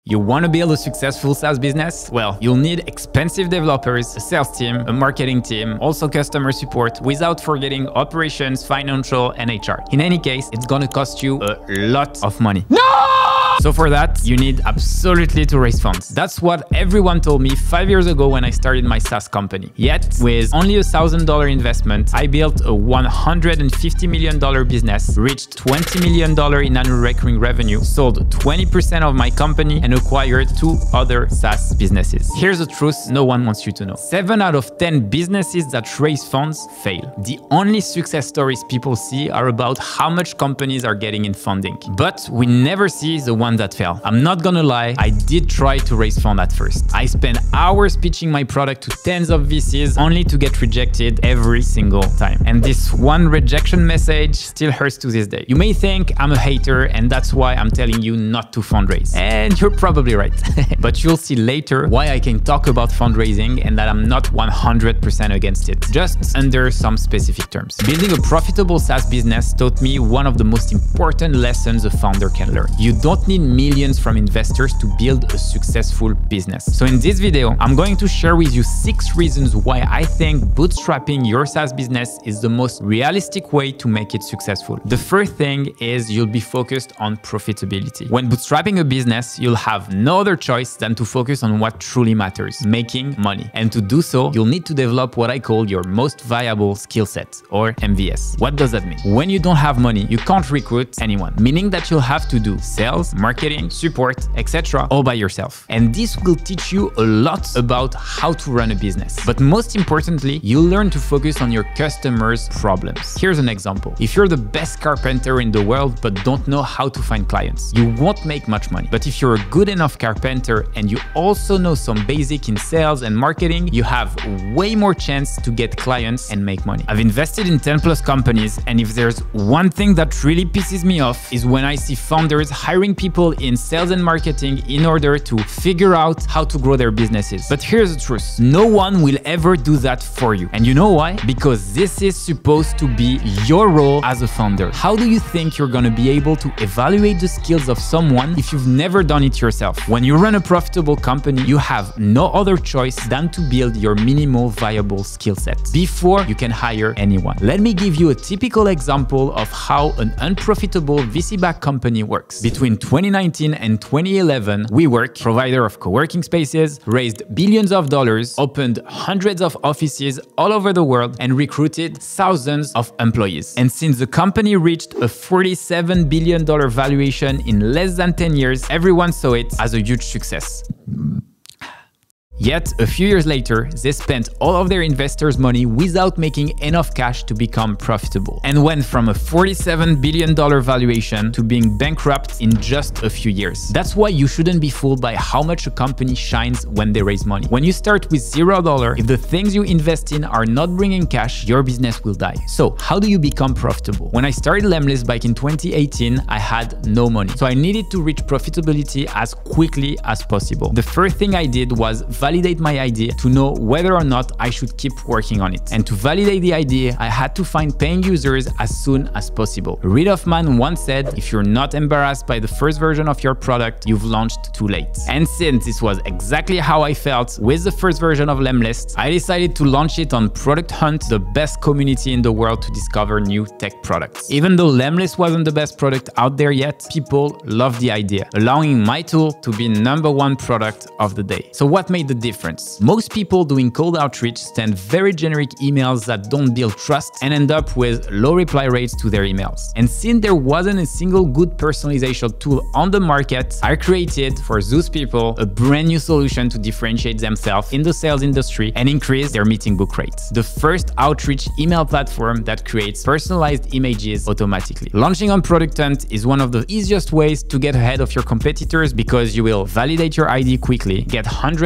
You want to build a successful SaaS business? Well, you'll need expensive developers, a sales team, a marketing team, also customer support, without forgetting operations, financial, and HR. In any case, it's going to cost you a lot of money. No! So for that, you need absolutely to raise funds. That's what everyone told me 5 years ago when I started my SaaS company. Yet, with only $1,000 investment, I built a $150 million business, reached $20 million in annual recurring revenue, sold 20% of my company, and acquired 2 other SaaS businesses. Here's the truth no one wants you to know. 7 out of 10 businesses that raise funds fail. The only success stories people see are about how much companies are getting in funding. But we never see the one that fell. I'm not gonna lie, I did try to raise funds at first. I spent hours pitching my product to tens of VCs only to get rejected every single time. And this one rejection message still hurts to this day. You may think I'm a hater and that's why I'm telling you not to fundraise. And you're probably right. But you'll see later why I can talk about fundraising and that I'm not 100% against it, just under some specific terms. Building a profitable SaaS business taught me one of the most important lessons a founder can learn. You don't need millions from investors to build a successful business. So in this video, I'm going to share with you 6 reasons why I think bootstrapping your SaaS business is the most realistic way to make it successful. The first thing is you'll be focused on profitability. When bootstrapping a business, you'll have no other choice than to focus on what truly matters, making money. And to do so, you'll need to develop what I call your most valuable skill set, or MVS. What does that mean? When you don't have money, you can't recruit anyone, meaning that you'll have to do sales, marketing, support, etc. all by yourself. And this will teach you a lot about how to run a business. But most importantly, you'll learn to focus on your customers' problems. Here's an example. If you're the best carpenter in the world but don't know how to find clients, you won't make much money. But if you're a good enough carpenter and you also know some basic in sales and marketing, you have way more chance to get clients and make money. I've invested in 10 plus companies, and if there's one thing that really pisses me off is when I see founders hiring people in sales and marketing in order to figure out how to grow their businesses. But here's the truth. No one will ever do that for you. And you know why? Because this is supposed to be your role as a founder. How do you think you're gonna be able to evaluate the skills of someone if you've never done it yourself? When you run a profitable company, you have no other choice than to build your minimal viable skill set before you can hire anyone. Let me give you a typical example of how an unprofitable VC-backed company works. Between 2019 and 2011, WeWork, provider of co-working spaces, raised billions of dollars, opened hundreds of offices all over the world, and recruited thousands of employees. And since the company reached a $47 billion valuation in less than 10 years, everyone saw it as a huge success. Yet, a few years later, they spent all of their investors' money without making enough cash to become profitable, and went from a $47 billion valuation to being bankrupt in just a few years. That's why you shouldn't be fooled by how much a company shines when they raise money. When you start with $0, if the things you invest in are not bringing cash, your business will die. So, how do you become profitable? When I started Lemlist back in 2018, I had no money. So I needed to reach profitability as quickly as possible. The first thing I did was validate my idea to know whether or not I should keep working on it. And to validate the idea, I had to find paying users as soon as possible. Reid Hoffman once said, if you're not embarrassed by the first version of your product, you've launched too late. And since this was exactly how I felt with the first version of Lemlist, I decided to launch it on Product Hunt, the best community in the world to discover new tech products. Even though Lemlist wasn't the best product out there yet, people loved the idea, allowing my tool to be #1 product of the day. So what made the difference? Most people doing cold outreach send very generic emails that don't build trust and end up with low reply rates to their emails. And since there wasn't a single good personalization tool on the market, I created for those people a brand new solution to differentiate themselves in the sales industry and increase their meeting book rates. The first outreach email platform that creates personalized images automatically. Launching on Product Hunt is one of the easiest ways to get ahead of your competitors because you will validate your ID quickly, get hundreds of beta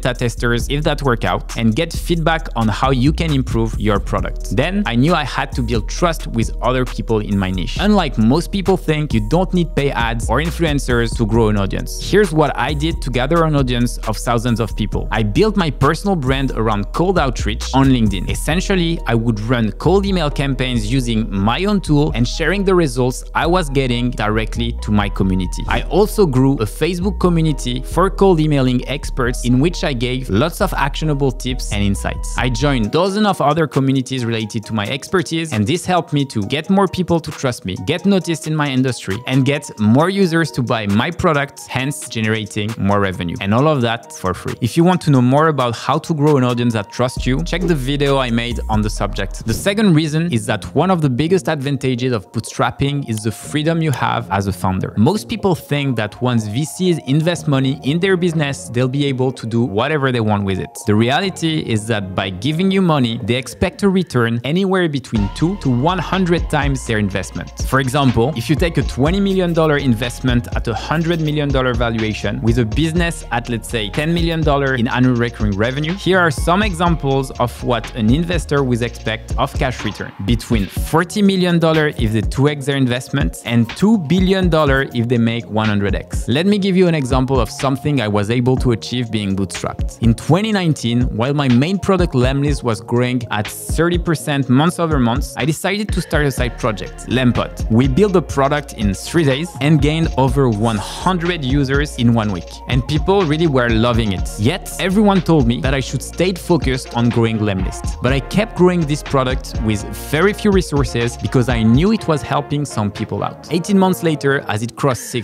beta testers if that work out, and get feedback on how you can improve your product. Then I knew I had to build trust with other people in my niche. Unlike most people think, you don't need pay ads or influencers to grow an audience. Here's what I did to gather an audience of thousands of people. I built my personal brand around cold outreach on LinkedIn. Essentially, I would run cold email campaigns using my own tool and sharing the results I was getting directly to my community. I also grew a Facebook community for cold emailing experts in which I gave lots of actionable tips and insights. I joined dozens of other communities related to my expertise, and this helped me to get more people to trust me, get noticed in my industry, and get more users to buy my products, hence generating more revenue. And all of that for free. If you want to know more about how to grow an audience that trusts you, check the video I made on the subject. The second reason is that one of the biggest advantages of bootstrapping is the freedom you have as a founder. Most people think that once VCs invest money in their business, they'll be able to do whatever they want with it. The reality is that by giving you money, they expect a return anywhere between 2 to 100 times their investment. For example, if you take a $20 million investment at a $100 million valuation with a business at, let's say, $10 million in annual recurring revenue, here are some examples of what an investor would expect of cash return. Between $40 million if they 2x their investment and $2 billion if they make 100x. Let me give you an example of something I was able to achieve being bootstrapped. In 2019, while my main product Lemlist was growing at 30% month over month, I decided to start a side project, Lempot. We built the product in 3 days and gained over 100 users in 1 week. And people really were loving it. Yet, everyone told me that I should stay focused on growing Lemlist. But I kept growing this product with very few resources because I knew it was helping some people out. 18 months later, as it crossed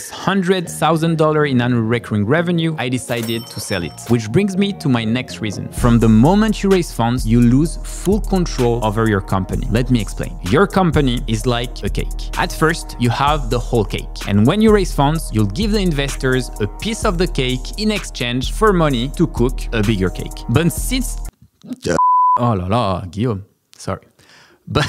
$600,000 in annual recurring revenue, I decided to sell it. Which brings me to my next reason. From the moment you raise funds, you lose full control over your company. Let me explain. Your company is like a cake. At first, you have the whole cake. And when you raise funds, you'll give the investors a piece of the cake in exchange for money to cook a bigger cake. But since... Oh la la, Guillaume. Sorry. But...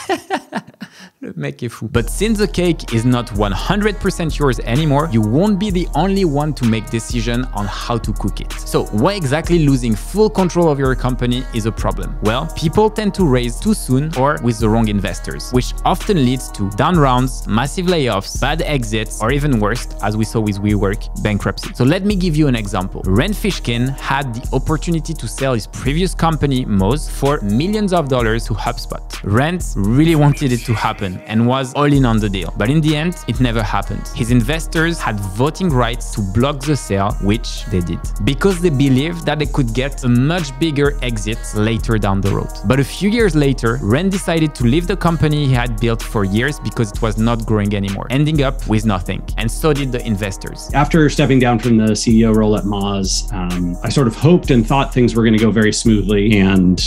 But since the cake is not 100% yours anymore, you won't be the only one to make decision on how to cook it. So why exactly losing full control of your company is a problem? Well, people tend to raise too soon or with the wrong investors, which often leads to down rounds, massive layoffs, bad exits, or even worse, as we saw with WeWork, bankruptcy. So let me give you an example. Rand Fishkin had the opportunity to sell his previous company, Moz, for millions of dollars to HubSpot. Rand really wanted it to happen and was all in on the deal. But in the end, it never happened. His investors had voting rights to block the sale, which they did, because they believed that they could get a much bigger exit later down the road. But a few years later, Rand decided to leave the company he had built for years because it was not growing anymore, ending up with nothing. And so did the investors. After stepping down from the CEO role at Moz, I sort of hoped and thought things were going to go very smoothly, and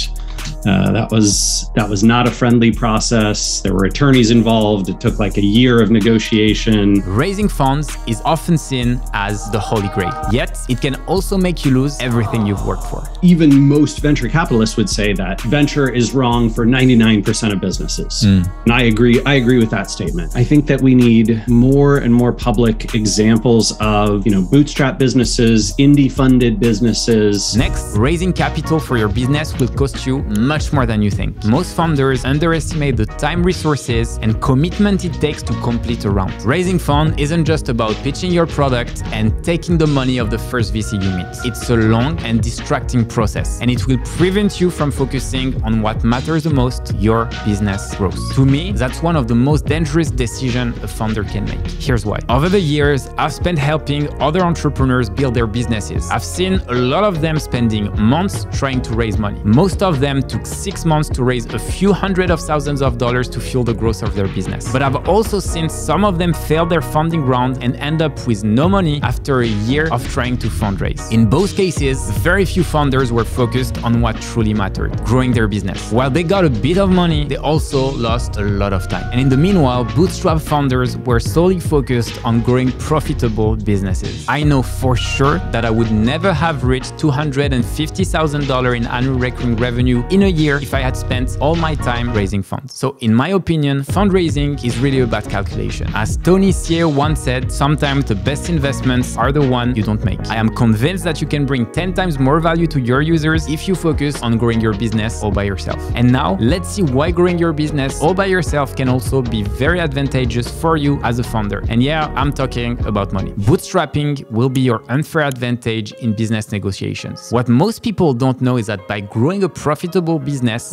that was not a friendly process. There were attorneys involved. It took like a year of negotiation. Raising funds is often seen as the holy grail, yet it can also make you lose everything you've worked for. Even most venture capitalists would say that venture is wrong for 99% of businesses. And I agree with that statement. I think that we need more and more public examples of, bootstrap businesses, indie funded businesses. Next, raising capital for your business will cost you much more than you think. Most founders underestimate the time, resources, and commitment it takes to complete a round. Raising funds isn't just about pitching your product and taking the money of the first VC you meet. It's a long and distracting process, and it will prevent you from focusing on what matters the most, your business growth. To me, that's one of the most dangerous decisions a founder can make. Here's why. Over the years, I've spent helping other entrepreneurs build their businesses. I've seen a lot of them spending months trying to raise money. Most of them took 6 months to raise a few hundred of thousands of dollars to fuel the growth of their business. But I've also seen some of them fail their funding round and end up with no money after a year of trying to fundraise. In both cases, very few founders were focused on what truly mattered, growing their business. While they got a bit of money, they also lost a lot of time. And in the meanwhile, bootstrap founders were solely focused on growing profitable businesses. I know for sure that I would never have reached $250,000 in annual recurring revenue in in a year if I had spent all my time raising funds. So in my opinion, fundraising is really about calculation. As Tony Hsieh once said, sometimes the best investments are the ones you don't make. I am convinced that you can bring 10 times more value to your users if you focus on growing your business all by yourself. And now let's see why growing your business all by yourself can also be very advantageous for you as a founder. And yeah, I'm talking about money. Bootstrapping will be your unfair advantage in business negotiations. What most people don't know is that by growing a profitable business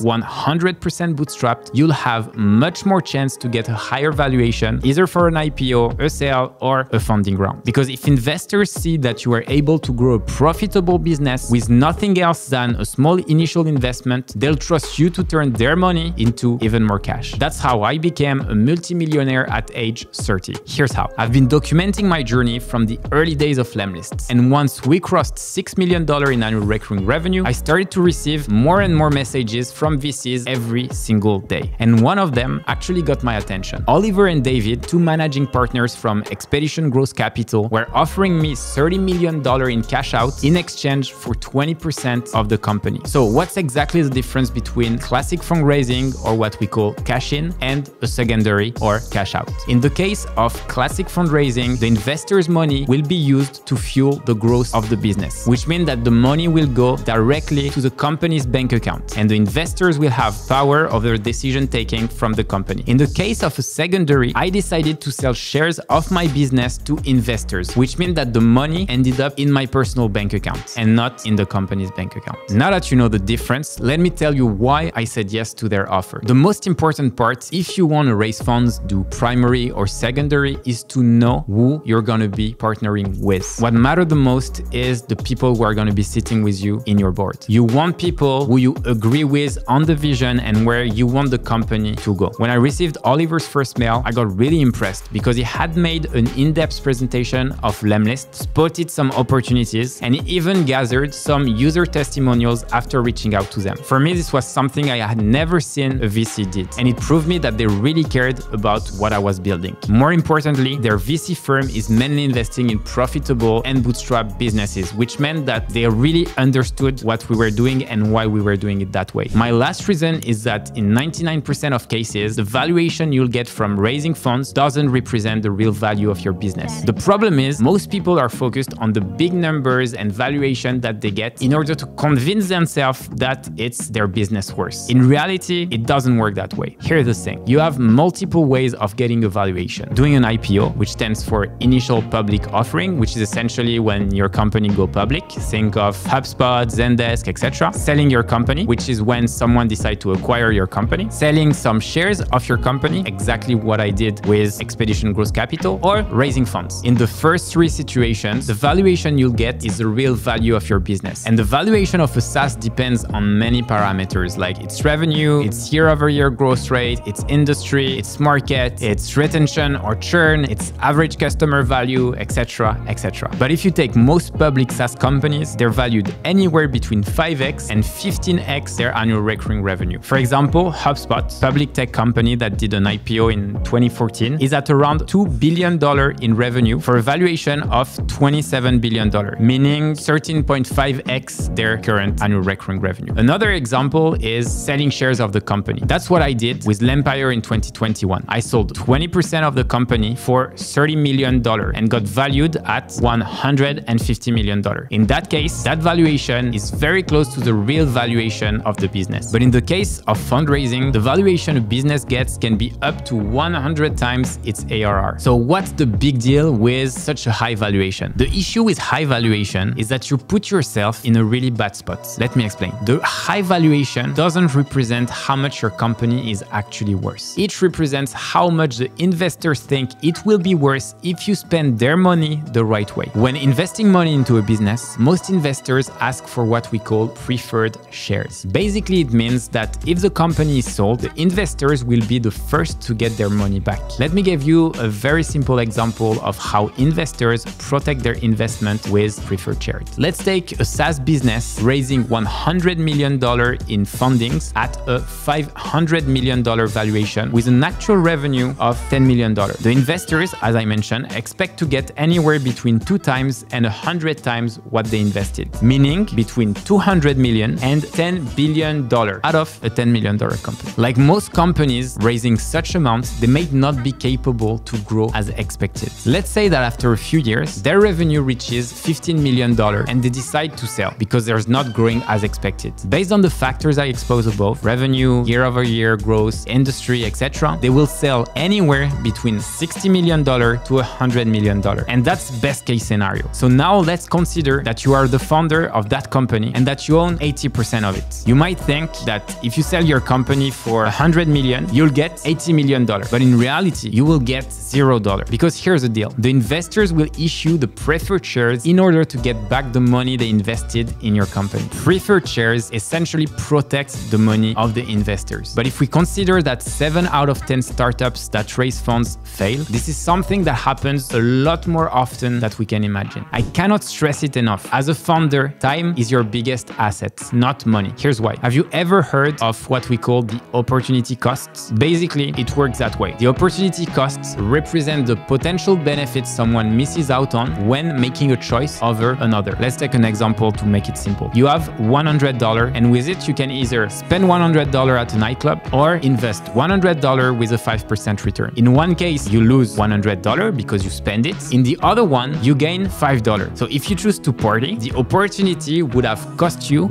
100% bootstrapped, you'll have much more chance to get a higher valuation, either for an IPO, a sale, or a funding round. Because if investors see that you are able to grow a profitable business with nothing else than a small initial investment, they'll trust you to turn their money into even more cash. That's how I became a multimillionaire at age 30. Here's how. I've been documenting my journey from the early days of Lemlists. And once we crossed $6 million in annual recurring revenue, I started to receive more and more messages from VCs every single day. And one of them actually got my attention. Oliver and David, two managing partners from Expedition Growth Capital, were offering me $30 million in cash out in exchange for 20% of the company. So what's exactly the difference between classic fundraising, or what we call cash in, and a secondary or cash out? In the case of classic fundraising, the investors' money will be used to fuel the growth of the business, which means that the money will go directly to the company's bank account, and the investors will have power over decision taking from the company. In the case of a secondary, I decided to sell shares of my business to investors, which means that the money ended up in my personal bank account and not in the company's bank account. Now that you know the difference, let me tell you why I said yes to their offer. The most important part, if you want to raise funds, do primary or secondary, is to know who you're going to be partnering with. What matters the most is the people who are going to be sitting with you in your board. You want people who you agree with on the vision and where you want the company to go. When I received Oliver's first mail, I got really impressed because he had made an in-depth presentation of Lemlist, spotted some opportunities, and he even gathered some user testimonials after reaching out to them. For me, this was something I had never seen a VC did, and it proved me that they really cared about what I was building. More importantly, their VC firm is mainly investing in profitable and bootstrap businesses, which meant that they really understood what we were doing and why we were doing it that way. My last reason is that in 99% of cases, the valuation you'll get from raising funds doesn't represent the real value of your business. The problem is most people are focused on the big numbers and valuation that they get in order to convince themselves that it's their business worth. In reality, it doesn't work that way. Here's the thing. You have multiple ways of getting a valuation. Doing an IPO, which stands for initial public offering, which is essentially when your company go public. Think of HubSpot, Zendesk, etc. Selling your company, which is when someone decides to acquire your company. Selling some shares of your company, exactly what I did with Expedition Growth Capital, or raising funds. In the first three situations, the valuation you'll get is the real value of your business. And the valuation of a SaaS depends on many parameters, like its revenue, its year-over-year growth rate, its industry, its market, its retention or churn, its average customer value, etc., etc. But if you take most public SaaS companies, they're valued anywhere between 5x and 15x their annual recurring revenue. For example, HubSpot, public tech company that did an IPO in 2014, is at around $2 billion in revenue for a valuation of $27 billion, meaning 13.5x their current annual recurring revenue. Another example is selling shares of the company. That's what I did with Lempire in 2021. I sold 20% of the company for $30 million and got valued at $150 million. In that case, that valuation is very close to the real valuation of the business. But in the case of fundraising, the valuation a business gets can be up to 100 times its ARR. So what's the big deal with such a high valuation? The issue with high valuation is that you put yourself in a really bad spot. Let me explain. The high valuation doesn't represent how much your company is actually worth. It represents how much the investors think it will be worth if you spend their money the right way. When investing money into a business, most investors ask for what we call preferred shares. Basically, it means that if the company is sold, the investors will be the first to get their money back. Let me give you a very simple example of how investors protect their investment with preferred shares. Let's take a SaaS business raising $100 million in fundings at a $500 million valuation with an actual revenue of $10 million. The investors, as I mentioned, expect to get anywhere between 2 times and 100 times what they invested, meaning between $200 million and $10 $1 billion out of a $10 million company. Like most companies raising such amounts, they may not be capable to grow as expected. Let's say that after a few years, their revenue reaches $15 million and they decide to sell because they're not growing as expected. Based on the factors I exposed above, revenue, year-over-year growth, industry, etc., they will sell anywhere between $60 million to $100 million. And that's best case scenario. So now let's consider that you are the founder of that company and that you own 80% of it. You might think that if you sell your company for $100 million, you'll get $80 million. But in reality, you will get $0. Because here's the deal. The investors will issue the preferred shares in order to get back the money they invested in your company. Preferred shares essentially protect the money of the investors. But if we consider that 7 out of 10 startups that raise funds fail, this is something that happens a lot more often than we can imagine. I cannot stress it enough. As a founder, time is your biggest asset, not money. Here's why. Have you ever heard of what we call the opportunity costs? Basically, it works that way. The opportunity costs represent the potential benefits someone misses out on when making a choice over another. Let's take an example to make it simple. You have $100 and with it, you can either spend $100 at a nightclub or invest $100 with a 5% return. In one case, you lose $100 because you spend it. In the other one, you gain $5. So if you choose to party, the opportunity would have cost you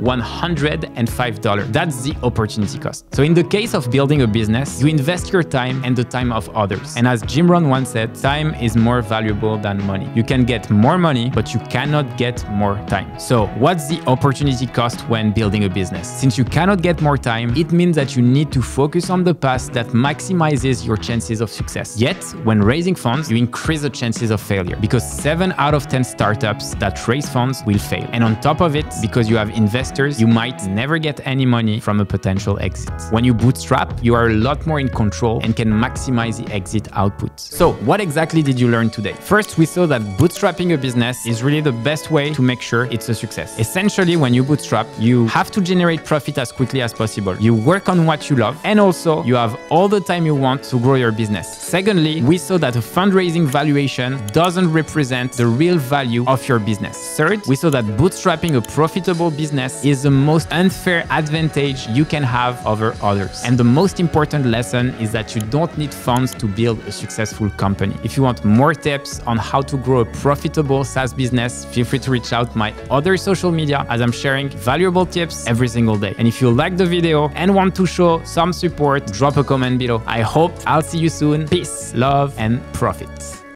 $105. That's the opportunity cost. So in the case of building a business, you invest your time and the time of others. And as Jim Rohn once said, time is more valuable than money. You can get more money, but you cannot get more time. So what's the opportunity cost when building a business? Since you cannot get more time, it means that you need to focus on the path that maximizes your chances of success. Yet, when raising funds, you increase the chances of failure because 7 out of 10 startups that raise funds will fail. And on top of it, because you have investors, you might never get any money from a potential exit. When you bootstrap, you are a lot more in control and can maximize the exit output. So what exactly did you learn today? First, we saw that bootstrapping a business is really the best way to make sure it's a success. Essentially, when you bootstrap, you have to generate profit as quickly as possible. You work on what you love, and also you have all the time you want to grow your business. Secondly, we saw that a fundraising valuation doesn't represent the real value of your business. Third, we saw that bootstrapping a profitable business is the most unfair advantage you can have over others. And the most important lesson is that you don't need funds to build a successful company. If you want more tips on how to grow a profitable SaaS business, feel free to reach out my other social media as I'm sharing valuable tips every single day. And if you like the video and want to show some support, drop a comment below. I hope I'll see you soon. Peace, love, and profit.